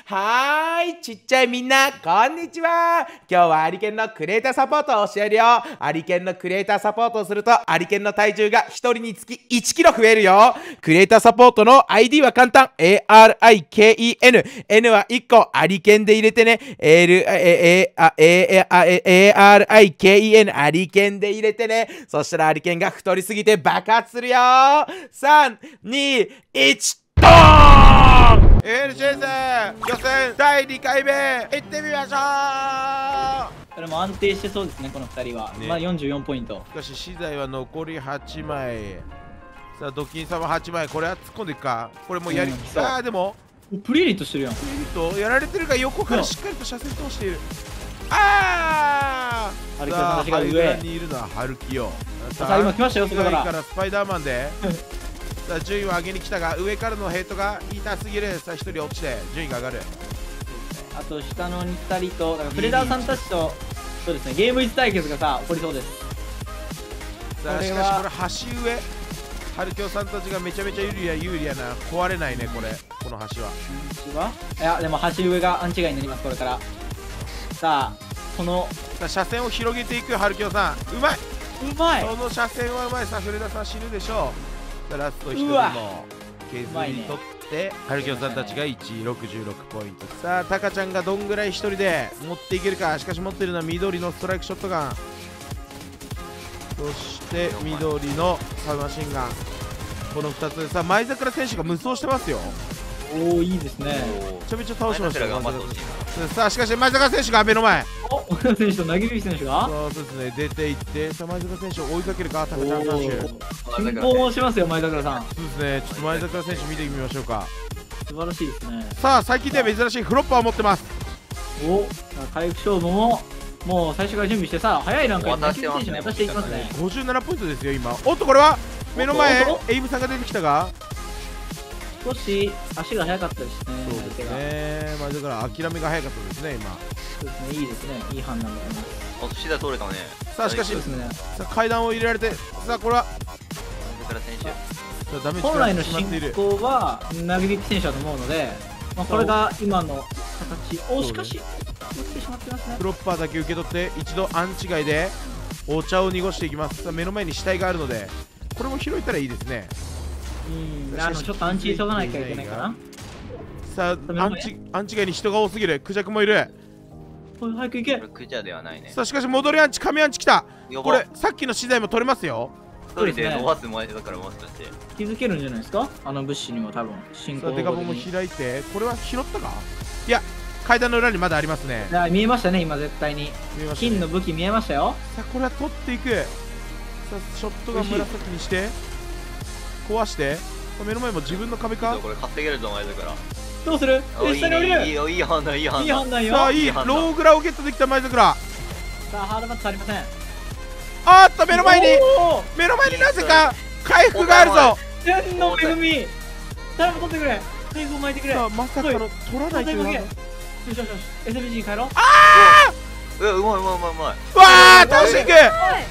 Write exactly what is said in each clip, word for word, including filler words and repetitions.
はーい、ちっちゃいみんな、こんにちは。今日はアリケンのクリエイターサポートを教えるよ。アリケンのクリエイターサポートをすると、アリケンの体重がひとりにつきいちキロ増えるよ。クリエイターサポートの アイディー は簡単。エーアールアイケーイーエヌ。N はいっこ、アリケンで入れてね。L、エーアールアイケーイーエヌ、アリケンで入れてね。そしたらアリケンが太りすぎて爆発するよ。さん、に、いち、ドーンエルシェーズ予選だいにかいめ行ってみましょう。 これも安定してそうですね、このふたりは、ね、まあよんじゅうよんポイント。 しかし資材は残りはちまい。さあドキン様はちまい、これは突っ込んでいくか。これもうやり、うん、ああでもプリエリットしてるやん。 プリエリットやられてるが横からしっかりと車線通している。ああハルキオさんたちが上にいるのはハルキオ。 さあ今来ましたよ、そこからからスパイダーマンでさあ順位を上げに来たが、上からのヘッドが痛すぎる。さあひとり落ちて順位が上がる。 あと下のふたりと、だからプレダーさんたちとそうですね、ゲームイズ対決がさ起こりそうです。 さあしかしこれ橋上ハルキオさんたちがめちゃめちゃ有利や有利やな。壊れないねこれ、この橋は。 橋はいやでも橋上がアンチガイになります、これから。さあこのさあ車線を広げていくハルキオさん、うまい、 うまい、 その車線はうまい。さあフレダさん死ぬでしょう。ラストひとりも削り取って、ハルキオさんたちがいちいろくじゅうろくポイント。さあタカちゃんがどんぐらいひとりで持っていけるか。しかし持っているのは緑のストライクショットガン、そして緑のサブマシンガン、このふたつでさあ前桜選手が無双してますよ。 おおいいですね。 めちゃめちゃ倒しましたよ。さあしかし前坂選手が目の前。 お前坂選手と投げる選手がそうですね、出ていって、さあ前坂選手を追いかけるか。タカちゃん選手進行しますよ前桜さん。 そうですね、ちょっと前坂選手見てみましょうか。 素晴らしいですね。 さあ最近では珍しいフロッパーを持ってます。 お回復勝負ももう最初から準備して、さあ早い段階で中選手に渡していきますね。 ごじゅうななポイントですよ今。おっとこれは目の前エイムさんが出てきたが、 少し足が速かったですね。 そうですね、まあだから諦めが早かったですね今。 そうですね、いいですね、いい判断だと思います。 お寿司だ通れたね。 さあしかし、 そうですね、 さあ階段を入れられて、さあこれは本来の進行は投げ引き選手だと思うので、まあ、これが今の形。おしかし落ちてしまってますね。 フロッパーだけ受け取って一度アンチ外でお茶を濁していきます。さあ目の前に死体があるのでこれも拾えたらいいですね。 うん、あのちょっとアンチ急がなきゃいけないかな。 さあアンチアンチ外に人が多すぎる。クジャクもいる。 早く行け。 クジャではないね。 さあしかし戻りアンチ、神アンチ来た。これさっきの資材も取れますよ。 一人で伸ばす前だからもしかして気づけるんじゃないですか、あの物資にも多分進行。 さあデカボも開いて、これは拾ったか。いや階段の裏にまだありますね。 いや見えましたね今絶対に。金の武器見えましたよ。 さあこれは取っていく。さあショットが紫にして壊して、目の前も自分の壁か。 これ稼げるぞ前だから。 どうする？下に降りる。 いいよ、いい判断、いい判断。 いい判断よ。 さあいいローグラをゲットできた前桜。 さあハードマッチありません。 あーっと目の前に目の前になぜか回復があるぞ。 天の恵み。誰も取ってくれ。回復を巻いてくれ。 さあまさかの取らないという。よしよしよし エスビージー に帰ろう。 ああうわうまいうまいうまいうまい。 わあ倒していく。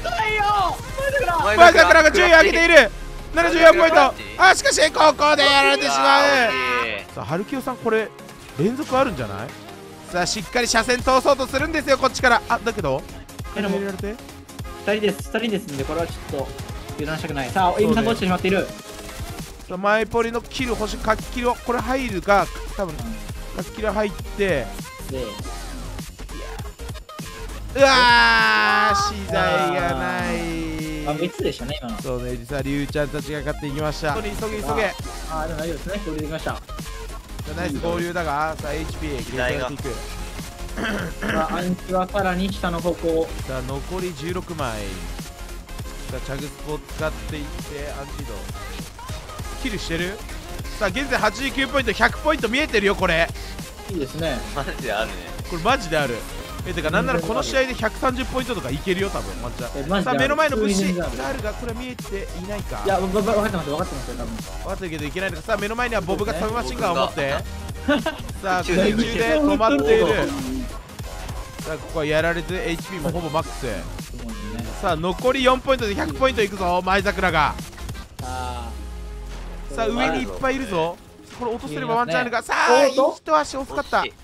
前桜が順位を上げている。ななじゅうよんポイント。あしかしここでやられてしまう。さあハルキオさんこれ連続あるんじゃない。さあしっかり車線通そうとするんですよこっちから。あだけど入れられてふたりですふたりですんで、これはちょっと油断したくない。さあエイムさんが落ちてしまっている。 さあ前ポリのキル欲しい。かきキルこれ入るか多分。かきキル入ってでうわー資材がない。 あ別でしたね今の。 そうね、実はリュウちゃんたちが勝っていきました。急げ急げ。 ああでも大丈夫ですね、合流できました。 ナイス合流だが、さあ エイチピー 切れていく。 さあアンチはさらに下の方向。 さあ残りじゅうろくまい。さあチャグスポを使っていってアンチドキルしてる。さあ現在はちじゅうきゅうポイント、ひゃくポイント見えてるよこれ。 いいですね。 マジであるね。 これマジである。えてかなんならこの試合でひゃくさんじゅうポイントとかいけるよ多分。マジさあ目の前の物資があるがこれは見えていないか。 いや分かってます分かってますよ多分。 分かってるけどいけないのか。さあ目の前にはボブがサブマシンガンを持ってさあ空中で止まっている。さあここはやられて エイチピー もほぼマックス。さあ残りよんポイントでひゃくポイントいくぞ前桜が。さあ上にいっぱいいるぞ。 これ落とせればワンチャンあるが、さあおっと一足遅かった。 惜しい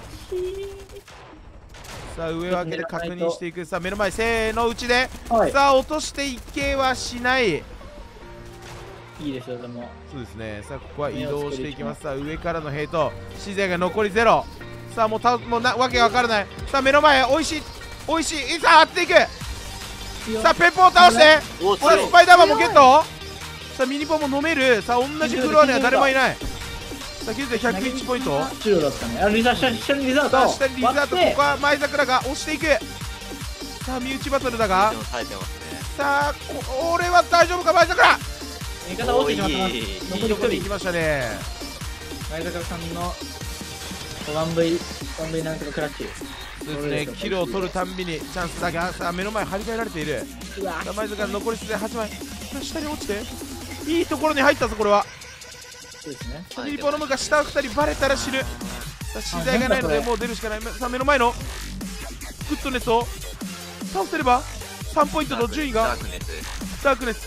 さあ上を開けて確認していく。さあ目の前せーのうちで、 はいさあ落としていけはしない。 いいですよでも。 そうですね。さあここは移動していきます。さあ上からのヘイト、資材が残りゼロ。さあもうたもうなわけがわからない。さあ目の前美味しい美味しい。さあ当てていく。さあペッポを倒して、 おさあスパイダーマンもゲット。さあミニポンも飲める。さあ同じフロアには誰もいない。さあ現在ひゃくいちポイント。 中央だったね。あリザ下下にリザート。 さあ下にリザート。 割ってここは前桜が押していく。さあ身内バトルだが、 でも耐えてますね。 さあこ俺は大丈夫か前桜。 味方落ちてしまってます。 おーいいいい残り一人。 ところに行きましたね。 前坂さんのワンブイワンブイなんとかクラッチ。 そうですね、キルを取るたんびにチャンスだが、さあ目の前張り替えられている。 うわさあ前塚残りはちまい。これ下に落ちていいところに入ったぞ。これはそうですね。 ミニポのムが下ふたりバレたら死ぬ。さあ資材がないのでもう出るしかない。さあ目の前のグッドネスを倒せればさんポイントの順位がダークネス。 ダークネス。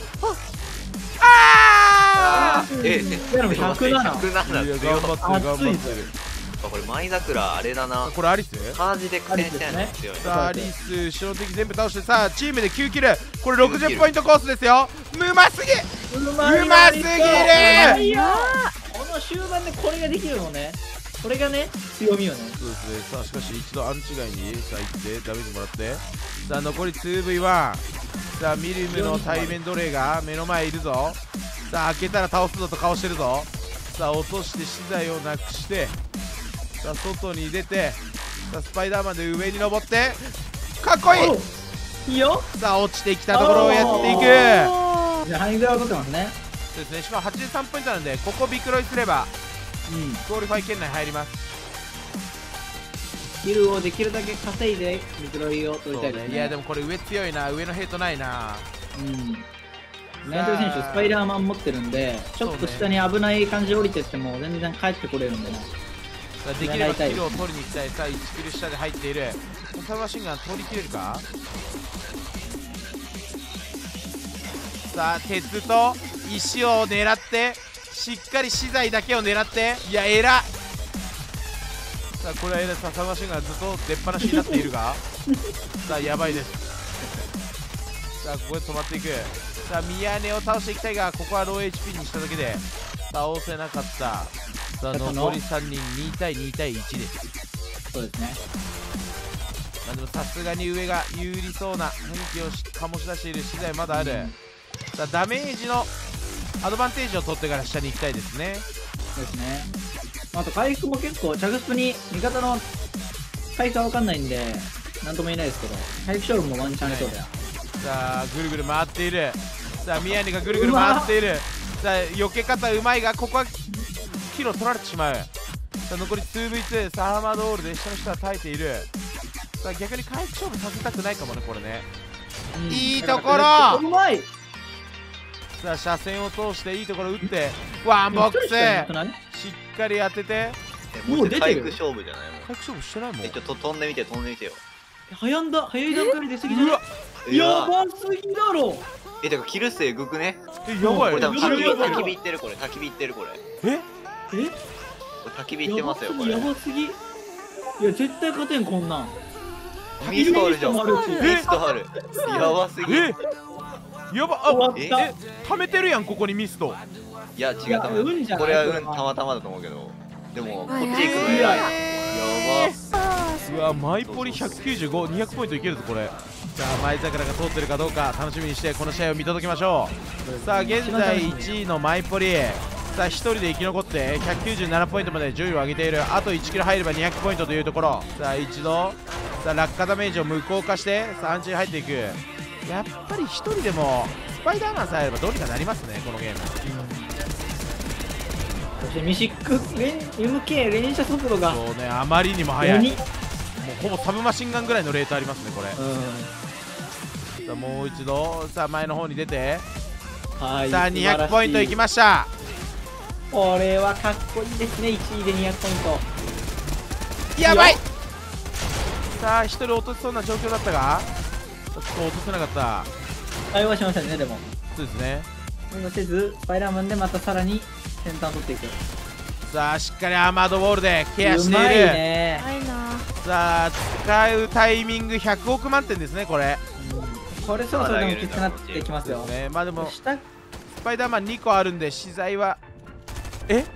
ああえいやでもひゃくなな。 ーいや強い。 頑張ってる頑張ってる。 これ舞桜あれだな。 これアリス。 カージで苦戦してないの強いね。 さあアリス白敵全部倒して、さあチームできゅうキル。これろくじゅうポイントコースですよ。うますぎ。 ううますぎる。 いやーこの終盤でこれができるのね。これがね強みよね。 そうですね。さあしかし一度アンチ外にさあ行ってダメージもらって、さあ残り ツーブイワン。 さあミリムの対面奴隷が目の前いるぞ。さあ開けたら倒すぞと顔してるぞ。さあ落として資材をなくして、さあ外に出て、さあスパイダーマンで上に登ってかっこいい。 いいよ。 さあ落ちてきたところをやっていく。 じゃあハイグラを取ってますね。 そうですね。しかもはちじゅうさんポイントなんで、ここビクロイすればうんクオリファイ圏内入ります。 キルをできるだけ稼いでミクロイを取りたいですね。 いやでもこれ上強いな。上のヘイトないな。 うんナイトル選手スパイダーマン持ってるんで、ちょっと下に危ない感じで降りてっても全然帰ってこれるんでね。 さあできればキルを取りに行きたい。さあいちキル下で入っている。サブマシンガン取りきれるか。さあ鉄と石を狙ってしっかり資材だけを狙って、いやえら。さあこれはえら。さあサブマシンガンずっと出っ放しになっているがさあやばいです。さあここで止まっていく。さあ宮根を倒していきたいが、ここはロー エイチピー にしただけで倒せなかった。さあ残りさんにんに対に対いちです。 そうですね。 まあでもさすがに上が有利そうな雰囲気をし醸し出している。資材まだある。さあダメージのアドバンテージを取ってから下に行きたいですね。 そうですね。あと回復も結構着スプに味方の回復は分かんないんでなんとも言えないですけど、回復勝負もワンチャンありそうだよ。 さあぐるぐる回っている。さあ宮根がぐるぐる回っている。さあ避け方うまいが、ここはキルを取られてしまう。さあ残り ツーブイツー。さあアーマードオールで下の人は耐えている。さあ逆に回復勝負させたくないかもねこれね。 うんいいところ。 うまい。 さあ車線を通していいところ打ってワンボックスしっかり当てて。 えもう回復勝負じゃないもん。 回復勝負してないもん。 えちょっと飛んでみて飛んでみてよ。 早んだ早い段階で出過ぎじゃなうわい？やばすぎだろ。 えてかキル数えぐくね。 えやばいこれ多分焚き火やばい焚き火いってるこれ焚き火いってるこれ。 ええ？ これ焚き火いってますよこれ。 やばすぎ。いや絶対勝てんこんなん。 ミストあるじゃん。 ミストもあるしミストある。やばすぎ。 えやば。あえ終わった。 え溜めてるやんここにミスト。 いや違う多いや運じゃない分これは運これはたまたまだと思うけど、でもこっちはい行くのはい偉い。 えやうわマイポリひゃくきゅうじゅうご、にひゃくポイントいけるぞこれ。さあ前桜が通ってるかどうか楽しみにしてこの試合を見届けましょう。さあ現在いちいのマイポリ。さあひとりで生き残ってひゃくきゅうじゅうななポイントまで順位を上げている。あといちキル入ればにひゃくポイントというところ。さあ一度さあ落下ダメージを無効化してさあアンチに入っていく。やっぱりひとりでもスパイダーマンさえあればどうにかなりますねこのゲーム。 そしてミシック連 エムケー 連射速度がそうねあまりにも速い。も鬼。 うほぼサブマシンガンぐらいのレートありますねこれ。 うさあもう一度さあ前の方に出てん。はい。 さあにひゃくポイントいきまました。 これはかっこいいですね。いちいでにひゃくポイント。 やばいいいよ。 さあひとり落としそうな状況だったがちょっと落とせなかった。 対応しませんねでも。 そうですね。 対応せずスパイダーマンでまたさらに先端を取っていく。 さあしっかりアーマードウォールでケアしている。 うまいね。 ないな。 さあ使うタイミングひゃくおく満点ですねこれ。 これそろそろでもきつくなってきますよ。 ね、まあでもス下パイダーマンにこあるんで資材はえ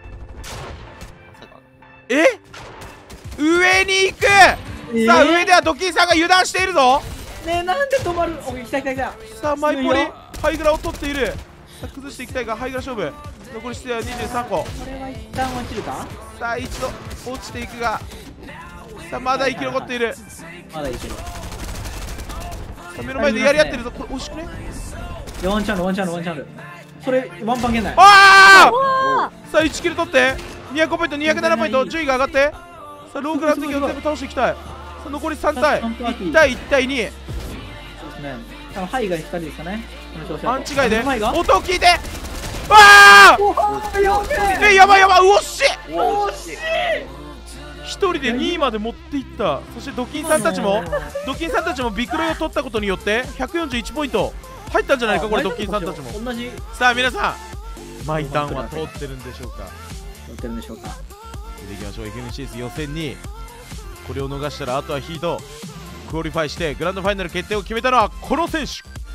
え上に行く、 えーさあ上ではドキンさんが油断しているぞ。 ねえ、なんで止まる。おい、来た来た来た。 さあマイポリ強いよハイグラを取っている。さあ崩していきたいがハイグラ勝負。残りしてはにじゅうさんこ。 これは一旦落ちるか。 さあ一度落ちていくが、さあまだ生き残っている。 まだいける。 さあ目の前でやり合ってるぞ。これ惜しくね。 いやワンチャンあるワンチャンあるワンチャンある。それワンパン圏内。 ああわさあいちキル取ってにひゃくポイントにひゃくななポイント、順位が上がって、さあローグラン敵を全部倒していきたい。さあ残りさん対いち対いち対に。 そうですね。多分ハイがふたりですかね。この調子だと勘違いでハイが音を聞いて、ああおーやべえ。 えやばいやばい、うおっしい。 惜しい。 一人でにいまで持っていった。そしてドキンさんたちもドキンさんたちもビクロイを取ったことによってひゃくよんじゅういちポイント入ったんじゃないかこれ。ドキンさんたちも。 同じさあ皆さんマイタンは通ってるんでしょうか。 やってるんでしょうか。 見ていきましょう。 エフエヌシーエス 予選にこれを逃したらあとはヒートクオリファイしてグランドファイナル決定を決めたのはこの選手。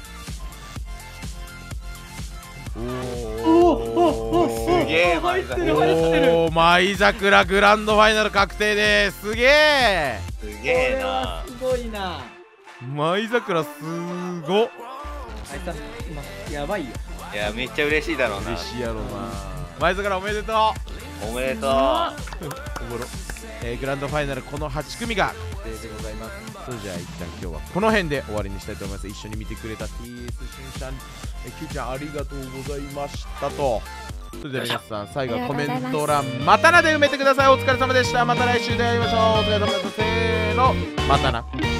おおおすげえ入ってる入ってる。 おー舞桜グランドファイナル確定です。すげえすこげえれはな。 すごいな。 舞桜すごっ。 あいつは今やばいよ。 いやめっちゃ嬉しいだろうな。 嬉しいやろな。舞桜おめでとう。 おめでとう。 おもろ、えーグランドファイナルこのはち組が確定でございます。それじゃあ一旦今日はこの辺で終わりにしたいと思います。一緒に見てくれた ティーエス しゅんちゃん、えー、Q ちゃんありがとうございましたと。それでは皆さん最後はコメント欄またなで埋めてください。お疲れ様でした。また来週で会いましょう。お疲れ様でした。せーのまたな。